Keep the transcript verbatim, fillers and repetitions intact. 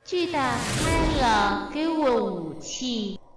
去打开了，给我武器。